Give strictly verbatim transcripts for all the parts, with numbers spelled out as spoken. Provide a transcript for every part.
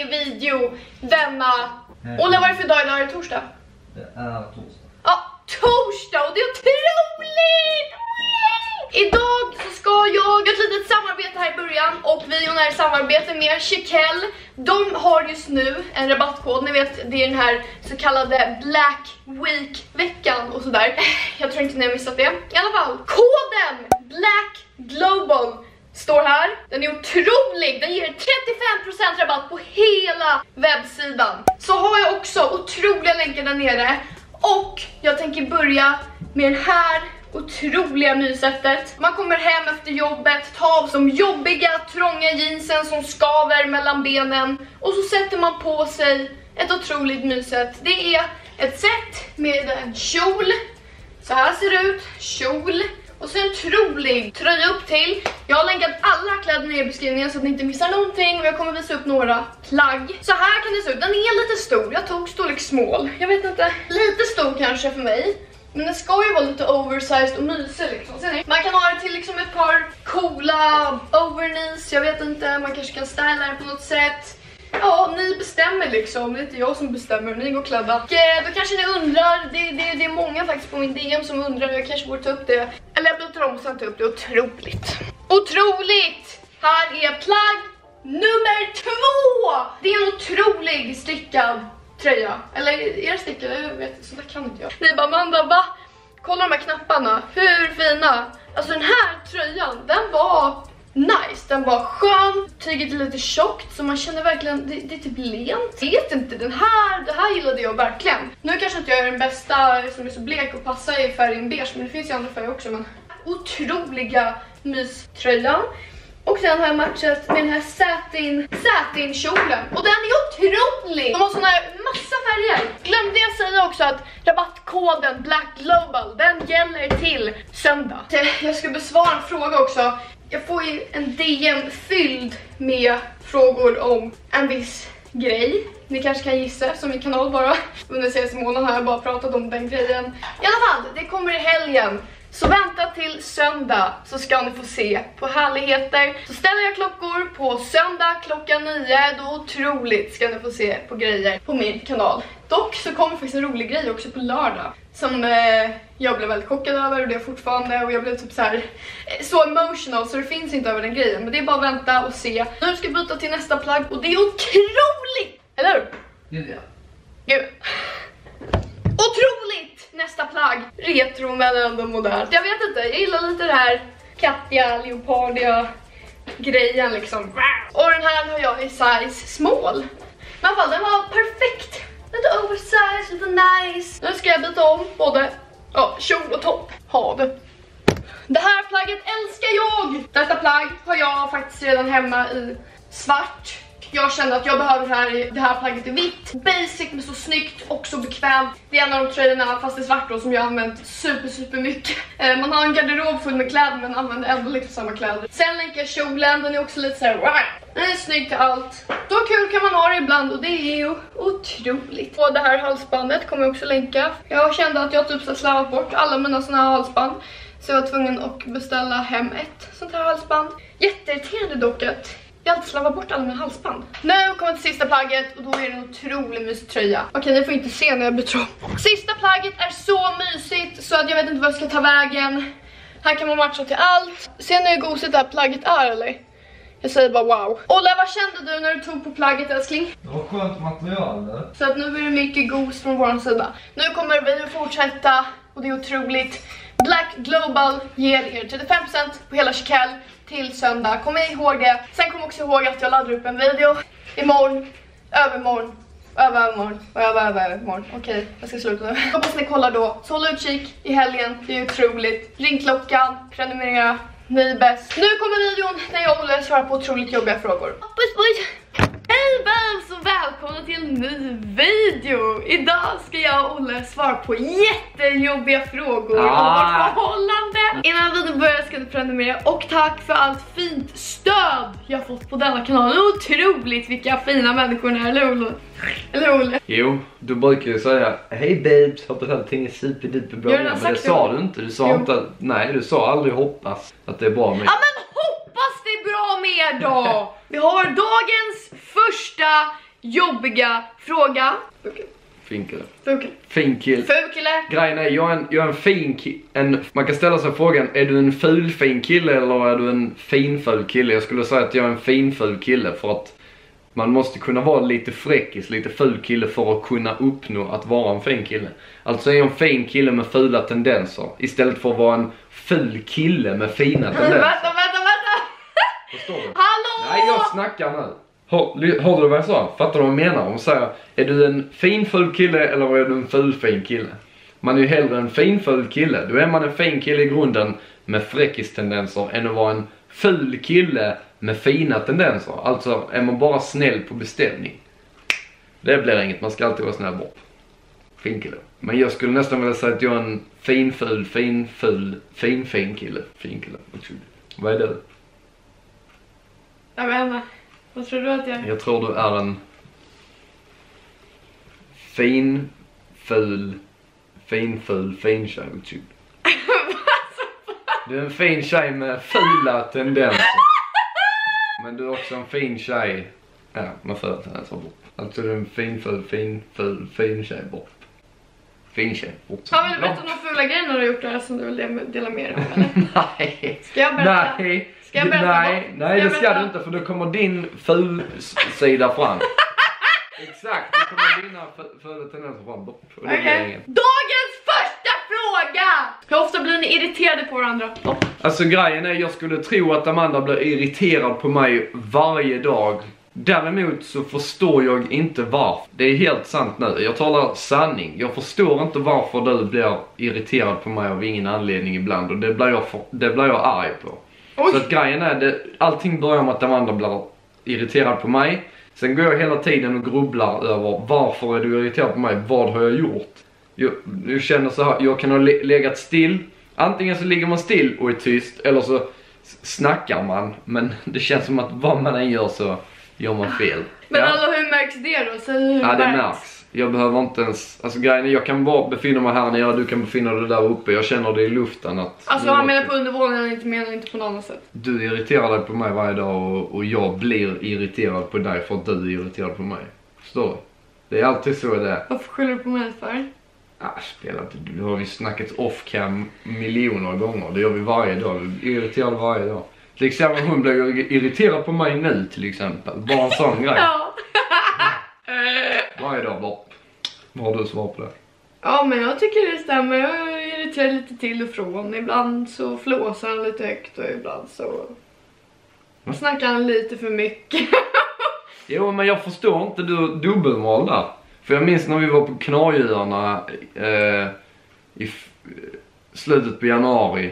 video denna... Olle, vad är det för dag idag? Är det torsdag? Det är torsdag. Ja, torsdag, och det är otroligt! Idag så ska jag göra ett litet samarbete här i början. Och vi är i samarbete med Chiquelle. De har just nu en rabattkod. Ni vet, det är den här så kallade Black Week-veckan och sådär. Jag tror inte ni har missat det. I alla fall, koden Black Global står här. Den är otrolig. Den ger trettiofem procent rabatt på hela webbsidan. Så har jag också otroliga länkar där nere. Och jag tänker börja med den här otroliga nysättet. Man kommer hem efter jobbet, tar av de jobbiga trånga jeansen som skaver mellan benen och så sätter man på sig ett otroligt myset. Det är ett set med en kjol. Så här ser det ut, kjol. Och så en otrolig tröja upp till. Jag har länkat alla kläder ner i beskrivningen så att ni inte missar någonting. Och jag kommer visa upp några plagg. Så här kan det se ut, den är lite stor. Jag tog storlek small, jag vet inte. Lite stor kanske för mig. Men den ska ju vara lite oversized och mysig liksom. Ser ni? Man kan ha det till liksom ett par coola overknees. Jag vet inte, man kanske kan styla det på något sätt. Ja, ni bestämmer liksom. Det är inte jag som bestämmer, ni går klädda. Och eh, då kanske ni undrar, det, det, det är många faktiskt på min D M som undrar. Jag kanske borde ta upp det. Eller jag byter om så jag tar upp det. Otroligt. Otroligt! Här är plagg nummer två! Det är en otrolig stickad tröja. Eller är det stickad? Jag vet inte, så där kan inte jag. Ni bara, Amanda, va? Kolla de här knapparna, hur fina. Alltså den här tröjan, den var nice. Den var skön, tyget är lite tjockt så man känner verkligen, det, det är typ lent. Jag vet inte, den här, det här gillade jag verkligen. Nu kanske inte jag är den bästa som är så blek och passar i färgen beige, men det finns ju andra färger också. Men otroliga myströjan. Och sen har jag matchat med den här satin, satin kjolen. Och den är otrolig! De har såna här massa färger. Glömde jag säga också att rabattkoden Black Global, den gäller till söndag. Jag ska besvara en fråga också. Jag får ju en D M fylld med frågor om en viss grej. Ni kanske kan gissa, som min kanal bara. Under senaste månaden har jag bara pratat om den grejen. I alla fall, det kommer i helgen. Så vänta till söndag så ska ni få se på härligheter. Så ställer jag klockor på söndag klockan nio. Då otroligt ska ni få se på grejer på min kanal. Dock så kommer faktiskt en rolig grej också på lördag. Som eh, jag blev väldigt chockad över och det är fortfarande. Och jag blev typ så här eh, så emotional så det finns inte över den grejen. Men det är bara att vänta och se. Nu ska jag byta till nästa plagg och det är otroligt! Eller hur? Gud ja. Gud. Otroligt! Nästa plagg. Retro men ändå modernt. Jag vet inte, jag gillar lite det här kattiga, leopardiga grejen liksom. Och den här har jag i size small. Men i alla fall, den var perfekt. Lite oversized, lite nice. Nu ska jag byta om både ja, kjol och topp. Ha det. Det här plagget älskar jag. Detta plagg har jag faktiskt redan hemma i svart. Jag kände att jag behöver det här, det här plagget i vitt. Basic men så snyggt och så bekvämt. Det är en av de tröjorna fast i svart då, som jag har använt super super mycket. Eh, man har en garderob full med kläder men använder ändå lite samma kläder. Sen länkar jag kjolen, den är också lite så här. Wow. Den är snygg till allt. Så kul kan man ha det ibland och det är ju otroligt. Och det här halsbandet kommer jag också länka. Jag kände att jag typ så slavat bort alla mina såna här halsband. Så jag var tvungen att beställa hem ett sånt här halsband. Jätteirriterande dock att jag alltid slavar bort alla mina halsband. Nu kommer till sista plagget och då är det en otrolig mysig tröja. Okej, ni får inte se när jag byter om. Sista plagget är så mysigt så att jag vet inte vad jag ska ta vägen. Här kan man matcha till allt. Ser ni hur gosigt det här plagget är eller? Jag säger bara wow. Olle, vad kände du när du tog på plagget, älskling? Det var skönt material där. Så att nu är det mycket gos från vår sida. Nu kommer vi att fortsätta och det är otroligt. Black Global ger er trettiofem procent på hela Chiquelle till söndag. Kom ihåg det. Sen kom också ihåg att jag laddar upp en video imorgon, övermorgon, övermorgon och övermorgon. Okej, jag ska sluta nu. Hoppas ni kollar då. Så håll utkik i helgen. Det är otroligt. Ring klockan, prenumerera. Ni är bäst. Nu kommer videon när jag och Olle svarar på otroligt jobbiga frågor. Puss puss! Hej babs och välkomna till en ny video. Idag ska jag och Olle svara på jättejobbiga frågor om ah. vårt förhållande. Innan videon börjar ska du prenumerera och tack för allt fint stöd jag har fått på denna kanal. Otroligt vilka fina människor ni är, eller Olle? Eller Olle? Jo, du brukar ju säga hej babes, hoppas allting är superduper bra. Men det sa du inte, du sa jo. inte, nej du sa aldrig hoppas att det är bra med. Ja men hoppas det är bra med då! Vi har dagens första jobbiga fråga. Fin kille. Fukille. Fin kille. Fukille. Grejen är, jag är en, jag är en fin kille. Man kan ställa sig frågan, är du en ful fin kille eller är du en fin ful kille? Jag skulle säga att jag är en fin ful kille för att man måste kunna vara lite fräckis, lite ful kille för att kunna uppnå att vara en fin kille. Alltså är jag en fin kille med fula tendenser istället för att vara en ful kille med fina tendenser. Vänta, vänta, vänta! Förstår du? Hallå! Nej, jag snackar nu. Hör, hör du vad jag sa? Fattar du vad jag menar? Om säger, är du en fin ful kille eller är du en ful fin kille? Man är ju hellre en fin ful kille. Då är man en fin kille i grunden med fräckis tendenser än att vara en ful kille med fina tendenser. Alltså är man bara snäll på beställning. Det blir inget, man ska alltid vara snäll bort. Fin kille. Men jag skulle nästan vilja säga att jag är en fin ful, fin ful, fin fin kille. Fin kille. Vad är det? Jag vet inte. Vad tror du att jag är? Jag tror du är en fin, ful, fin, ful, fin tjej. Du är en fin tjej med fula tendenser. Men du är också en fin tjej. Ja, med fula tendenser bort. Alltså du är en fin, ful, fin, ful, fin tjej bort. Fin tjej bort. Har du berättat några fula grejer när du har gjort det här som du vill dela med dig av, eller? Nej. Ska jag berätta? Nej. Ska jag berätta? Nej, nej det ska du inte, för då kommer din ful sida fram. Exakt, då kommer dina fula tendenser fram. Okej. Okay. Dagens första fråga! Hur ofta blir ni irriterade på varandra? Oh. Alltså grejen är, jag skulle tro att Amanda blir irriterad på mig varje dag. Däremot så förstår jag inte varför. Det är helt sant nu, jag talar sanning. Jag förstår inte varför du blir irriterad på mig av ingen anledning ibland. Och det blir jag, för, det blir jag arg på. Oj. Så att grejen är, det, allting börjar med att Amanda blir irriterad på mig. Sen går jag hela tiden och grubblar över varför är du irriterad på mig? Vad har jag gjort? Jag, jag känner så här, jag kan ha legat still. Antingen så ligger man still och är tyst, eller så snackar man. Men det känns som att vad man än gör så gör man fel. Men ja. alltså hur märks det då? Så hur ja, det märks? märks. Jag behöver inte ens, alltså grejen är, jag kan bara befinna mig här nere, du kan befinna dig där uppe. Jag känner det i luften att... Alltså han menar på undervåningen, han inte menar inte på något annat sätt. Du irriterar dig på mig varje dag och, och jag blir irriterad på dig för att du är irriterad på mig. Förstår du? Det är alltid så det är. Varför skyller du på mig för? Ah, spela inte. Du har ju snackat off-cam miljoner gånger. Det gör vi varje dag. Du är irriterad varje dag. Till exempel hon blir irriterad på mig nu till exempel. Bara en sån grej. Ja. Varje dag bara. Vad har du svar på det? Ja, men jag tycker det stämmer. Jag är irriterad lite till och från. Ibland så flåsar han lite högt och ibland så snackar han lite för mycket. Jo, men jag förstår inte du dubbelmål där. För jag minns när vi var på Knarjöarna eh, i slutet på januari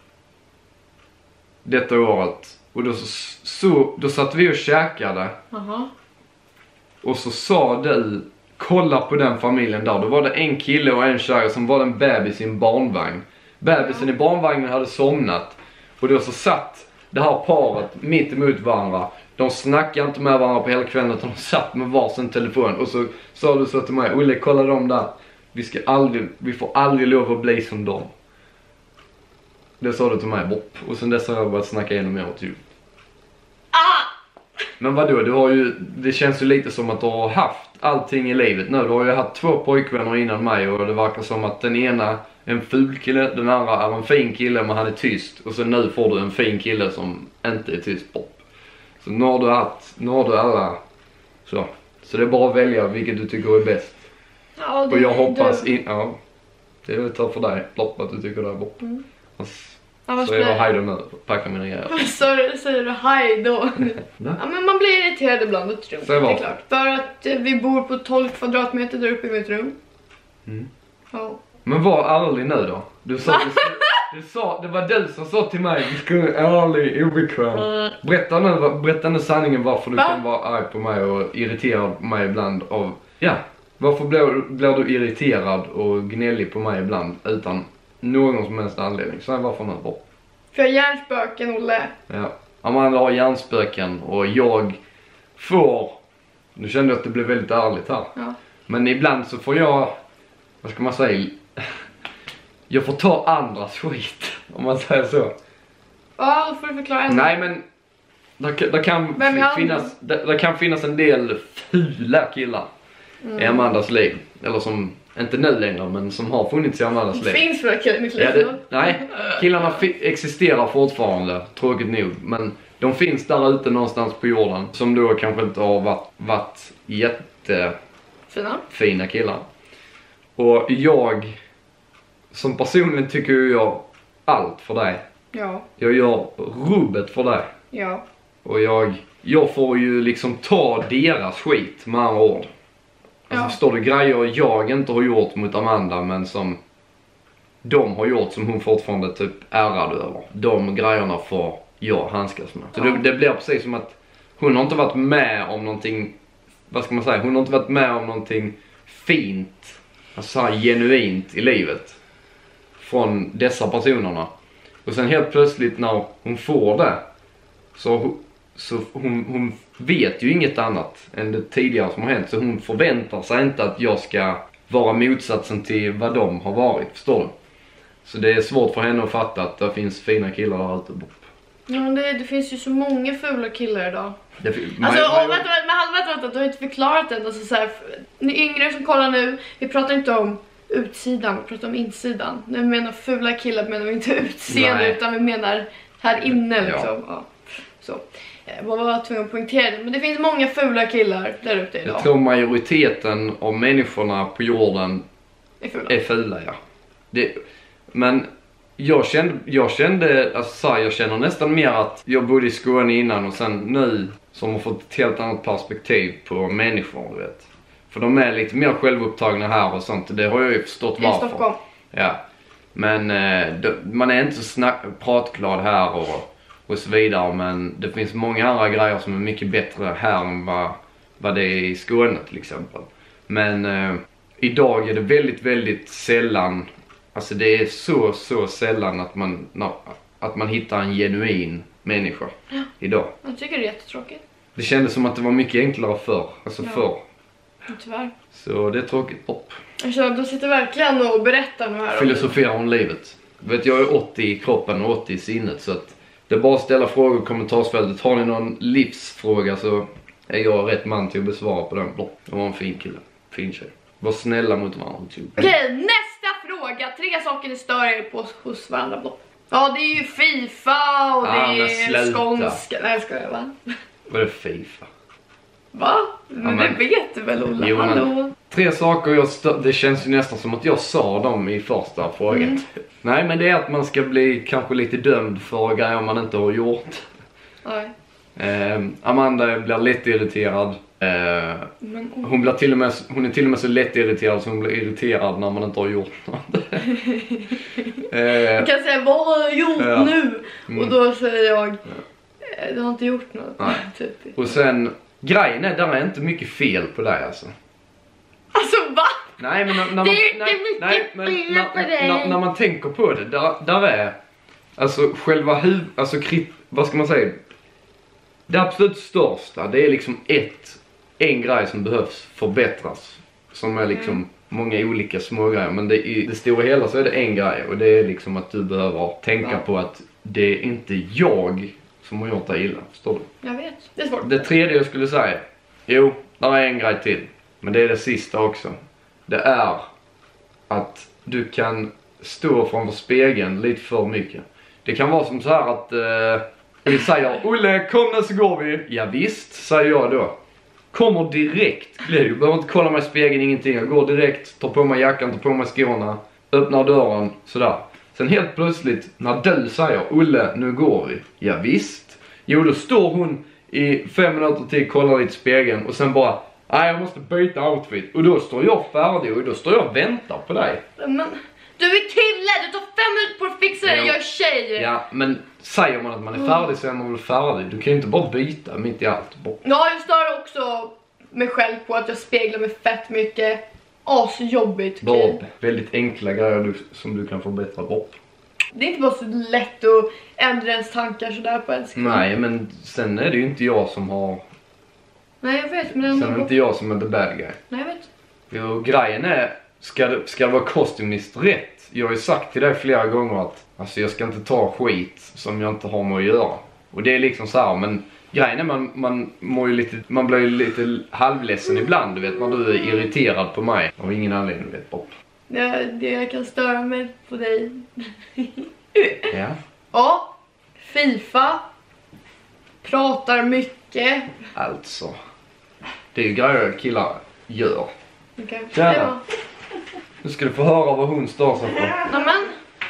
detta året. Och då, så, så, då satt vi och käkade. Uh-huh. Och så sa du, kolla på den familjen där. Då var det en kille och en tjej som var en bebis i en barnvagn. Bebisen uh-huh. i barnvagnen hade somnat. Och då så satt det här paret mitt emot varandra. De snackade inte med varandra på hela kvällen utan de satt med varsin telefon. Och så sa du så till mig, Olle, kolla dem där. Vi, ska aldrig, vi får aldrig lov att bli som dem. Det sa du till mig, bopp. Och sen dess har jag börjat snacka ännu mer åt ljud. Ah! Men vadå, du har ju, det känns ju lite som att du har haft allting i livet nu. Du har ju haft två pojkvänner innan mig och det verkar som att den ena är en ful kille, den andra är en fin kille men han är tyst. Och sen nu får du en fin kille som inte är tyst, bopp. Så nu har du haft, nu har du alla. Så, så det är bara att välja vilket du tycker är bäst. Ja, det och jag är hoppas, du. in, ja, det är väl för dig, plopp att du tycker det är bopp. Mm. Annars så jag blir... hej då nu, packa mina grejer. Så säger du hej då. Ja, men man blir irriterad ibland, det tror jag. Det är klart. För att eh, vi bor på tolv kvadratmeter där uppe i mitt rum. Mm. Ja. Men var ärlig nu då. Du sa, du, du sa, det var du som sa till mig, du skulle vara ärlig, obekväm. Mm. Berätta nu, berätta nu sanningen varför du Va? kan vara arg på mig och irriterad på mig ibland av, ja. Varför blir, blir du irriterad och gnällig på mig ibland utan någon som helst anledning? Så varför nu bara. För hjärnspöken, Olle. Ja, Amanda har hjärnspöken och jag får, nu kände jag att det blev väldigt ärligt här. Ja. Men ibland så får jag, vad ska man säga, jag får ta andras skit, om man säger så. Ja, då får du förklara. Nej, men där, där, kan Vem är finnas, där, där kan finnas en del fula killar mm. i Amandas liv. Eller som, inte nu längre, men som har funnits i Amandas liv. Det finns för killar i mitt liv. Ja, det, nej, killarna existerar fortfarande, tråkigt nog. Men de finns där ute någonstans på jorden. Som då kanske inte har varit, varit jättefina fina killar. Och jag, som personligen tycker jag allt för dig. Ja. Jag gör rubbet för dig. Ja. Och jag, jag får ju liksom ta deras skit med andra ord. Alltså ja. Förstår du, grejer jag inte har gjort mot Amanda men som de har gjort som hon fortfarande typ ärrad över. De grejerna får jag handskas med. Så ja. det, det blir precis som att hon har inte varit med om någonting, vad ska man säga, hon har inte varit med om någonting fint, alltså så här genuint i livet från dessa personerna. Och sen helt plötsligt när hon får det så, så hon, hon vet ju inget annat än det tidigare som har hänt. Så hon förväntar sig inte att jag ska vara motsatsen till vad de har varit, förstår du? Så det är svårt för henne att fatta att det finns fina killar där ute. Ja, det, det finns ju så många fula killar idag. Det, alltså, man, och, man, vänta, vänta, vänta, vänta, du har inte förklarat det. Alltså, så här, ni yngre som kollar nu, vi pratar inte om utsidan, vi pratar om insidan. När vi menar fula killar menar vi inte utseende, utan vi menar här inne liksom. Ja. Ja. Så. Jag var tvungen att poängtera det. Men det finns många fula killar där ute idag. Jag tror majoriteten av människorna på jorden är fula, är fula ja. Det, men jag kände, jag kände alltså, jag känner nästan mer att jag bodde i Skåne innan och sen nu som har fått ett helt annat perspektiv på människor, du vet. För de är lite mer självupptagna här och sånt. Det har jag ju förstått varför. I Stockholm. Ja. Men eh, det, man är inte så snack, pratglad här och, och så vidare. Men det finns många andra grejer som är mycket bättre här än vad, vad det är i Skåne till exempel. Men eh, idag är det väldigt, väldigt sällan. Alltså det är så, så sällan att man, no, att man hittar en genuin människa ja. Idag. Jag tycker det är jättetråkigt. Det kändes som att det var mycket enklare förr. Alltså ja. förr. Tyvärr. Så det är tråkigt. Upp. Alltså, du sitter verkligen och berättar nu här. Filosoferar om livet. Vet, jag är åttio i kroppen och åttio i sinnet. Så att det är bara att ställa frågor i kommentarsfältet. Har ni någon livsfråga så är jag rätt man till att besvara på den. Det var en fin kille. Fin tjej. Var snälla mot varandra. Okej, okay, nästa fråga. Tre saker ni stör er på hos varandra. Blå. Ja, det är ju FIFA och ah, det är skånska. Nej, ska jag va? Vad är FIFA? Va? Men ja, det vet du väl, Ola? Jo, Hallå? Tre saker jag stör, det känns ju nästan som att jag sa dem i första frågan. Mm. Nej, men det är att man ska bli kanske lite dömd för grejer man inte har gjort. Nej. Eh, Amanda blir lätt irriterad. Eh, men, oh. hon, blir till och med, hon är till och med så lätt irriterad så hon blir irriterad när man inte har gjort något. eh, jag kan säga, vad har jag gjort ja. nu? Mm. Och då säger jag, du har inte gjort något. Nej. Typ. Och sen, grejen är, där är inte mycket fel på dig alltså. Alltså va? Nej men när, när man, nej, nej, men när, när, när man tänker på det, där, där är alltså själva huvud, alltså krit, vad ska man säga? Det absolut största, det är liksom ett, en grej som behövs förbättras. Som är liksom mm. många olika små grejer. Men det, i det stora hela så är det en grej. Och det är liksom att du behöver tänka ja. på att det är inte jag som har gjort det illa. Förstår du? Jag vet, det är svårt. Det tredje jag skulle säga. Jo, där är en grej till. Men det är det sista också. Det är att du kan stå framför spegeln lite för mycket. Det kan vara som så här att eh, vi säger, Olle, kom nu så går vi. Ja visst, säger jag då. Kommer direkt, du behöver inte kolla mig i spegeln, ingenting. Jag går direkt, tar på mig jackan, tar på mig skorna, öppnar dörren, sådär. Sen helt plötsligt, när du säger, Olle, nu går vi. Ja visst. Jo, då står hon i fem minuter till, kollar lite i spegeln och sen bara, nej jag måste byta outfit. Och då står jag färdig och då står jag och väntar på dig. Men du är kille, du tar fem minuter på att fixa det, jag är tjej. Ja, men säger man att man är färdig så är man väl färdig. Du kan ju inte bara byta mitt i allt. Ja, jag stör också mig själv på att jag speglar mig fett mycket. Asjobbigt. Bob, väldigt enkla grejer du, som du kan förbättra Bob. Det är inte bara så lätt att ändra ens tankar sådär på en sekund. Nej, men sen är det ju inte jag som har... Nej, jag vet. Men sen är det inte jag som är the bad guy. Nej, jag vet. Jo, grejen är, ska det, ska det vara kostymniskt rätt? Jag har ju sagt till dig flera gånger att alltså jag ska inte ta skit som jag inte har med att göra. Och det är liksom så här, men grejen är man, man mår ju lite, man blir ju lite halvledsen ibland, du vet, när du är irriterad på mig. Av ingen anledning, du vet, Bob. Det, det jag kan störa mig på dig. Ja. Ja, FIFA. Pratar mycket. Alltså. Det är ju grejer killar gör. Okej. Tjena. Ja. Nu ska du få höra vad hon står sig på. Nämen.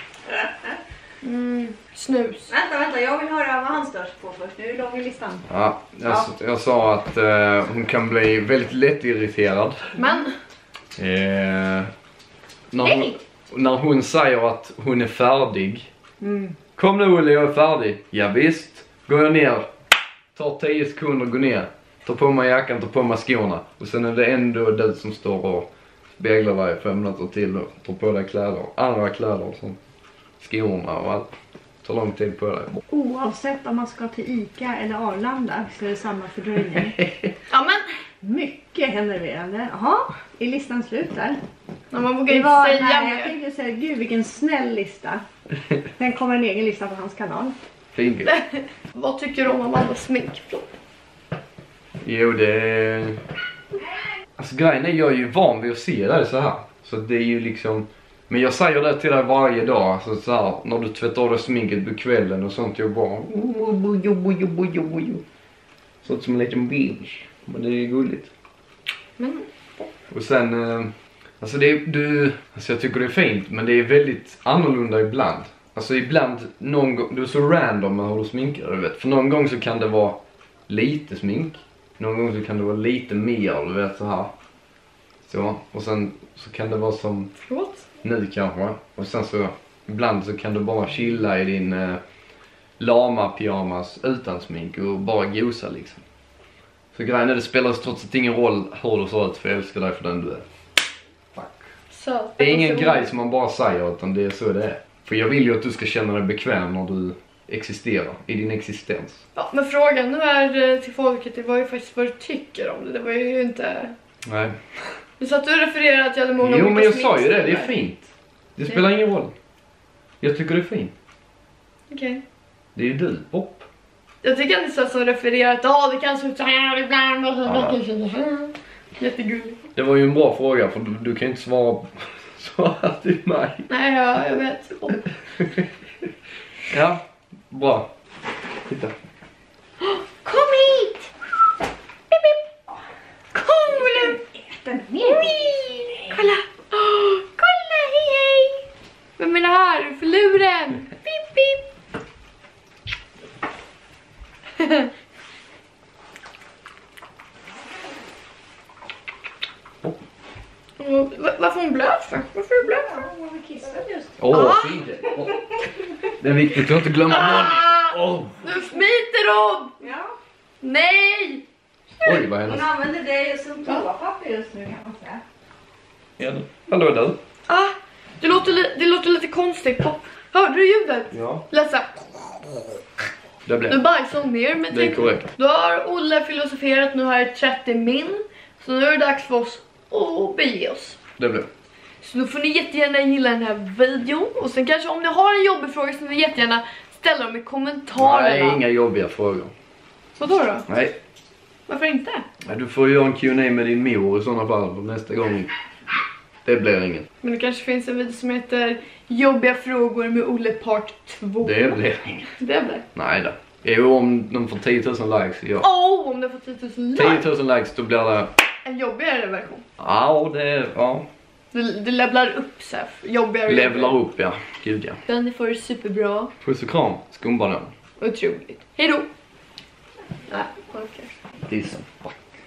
Mm, snus. Vänta, vänta, jag vill höra vad han stör sig på först. Nu är det lång i listan. Ja, jag, jag sa att eh, hon kan bli väldigt lätt irriterad. Men. Eh, när, hon, Hej. när hon säger att hon är färdig. Mm. Kom nu Olle, jag är färdig. Ja, visst. Går jag ner. Tar tio sekunder, går ner. Tar på mig jackan, tar på mig skorna. Och sen är det ändå du som står och speglar dig fem minuter till och tar på dig kläder. Andra kläder som skorna och allt. Tar lång tid på dig. Oavsett om man ska till Ica eller Arlanda så är det samma fördröjning. Ja men. Mycket händelserande. Jaha, är listan slut där? Ja, man vågar Det inte var, säga nej, jag mer. tänkte säga, gud vilken snäll lista. Sen kommer en egen lista på hans kanal. Fin grej. Vad tycker du om Amandas smink? Jo, det är... Alltså grejen är, jag är ju van vid att se det så här. Så det är ju liksom... Men jag säger det till dig varje dag. Alltså så här, när du tvättar av dig sminket på kvällen och sånt. Jag bara... Så som en liten bitch. Men det är gulligt. Men. Och sen... Eh, alltså det är... Du, alltså jag tycker det är fint. Men det är väldigt annorlunda ibland. Alltså ibland... Någon gång... Du är så random med hur du sminkar, du vet. För någon gång så kan det vara lite smink. Någon gång så kan det vara lite mer, du vet så här. Så. Och sen så kan det vara som... Förlåt? Nu kanske. Och sen så... Ibland så kan du bara chilla i din... Eh, lama pyjamas utan smink och bara gosa liksom. Så grejen är, det spelar trots allt ingen roll hur du ser ut, för jag älskar dig för den du är. Fuck. Så. Det är ingen grej som man bara säger, utan det är så det är. För jag vill ju att du ska känna dig bekväm när du existerar, i din existens. Ja, men frågan nu är till folket, det var ju faktiskt vad du tycker om det. Det var ju inte... Nej. Du sa att du refererade att jag hade många Jo, olika men jag sa ju det, det är sminkstilar. fint. Det spelar ingen roll. Jag tycker det är fint. Okej. Okay. Det är ju du, Bopp. Jag tycker inte så som refererar att ja, det kan se ut så här ibland och så Ja. Jättegulligt. Det var ju en bra fråga, för du, du kan ju inte svara, svara till mig. Nej, ja, jag vet. Ja, bra. Titta. Kom hit! Bip, bip. Kom, Olle! Kolla! Oh, kolla, hej, hej! Vem är det här? För luren? Bip, bip! Oh, varför hon blöt för? Varför är du blöt för? Hon var kissad just. Åh, Ah. fint. Åh. Det är viktigt att inte glömma Ah! bort. Oh. Nu smiter hon! Ja. Oj, Nej! vad Hon hennes... använder dig som toapapper just nu kan man säga. Ja, du. Hallå du. Ah, det låter, li det låter lite konstigt. Pop. Hörde du ljudet? Ja. Lät såhär. Det Nu blev. bajsar hon ner. Men Det är tänk- korrekt. Då har Olle filosoferat, nu har det trettio min. Så nu är det dags för oss att bege oss. Det blev. Så då får ni jättegärna gilla den här videon. Och sen kanske om ni har en jobbig fråga så får ni jättegärna ställa dem i kommentarerna. Nej, inga jobbiga frågor. Vadå då? Nej. Varför inte? Nej, du får göra en Q and A med din mor i sådana fall nästa gång. Det blir ingen. Men det kanske finns en video som heter Jobbiga frågor med Olle part två. Det blir ingen. Det blir. Nej då. Jo, om de får tio tusen likes, ja. Åh, oh, om det får tio tusen tio likes. tusen likes, då blir det... En jobbigare version. Ja, det... Ja. Det, det levlar upp så här. Jobbigare och Levlar jobbigare. upp, ja. Gud, ja. Den får det superbra. Puss och kram. Skumbanan. Otroligt. Hej då. Nej, okej. Dissen. Fuck.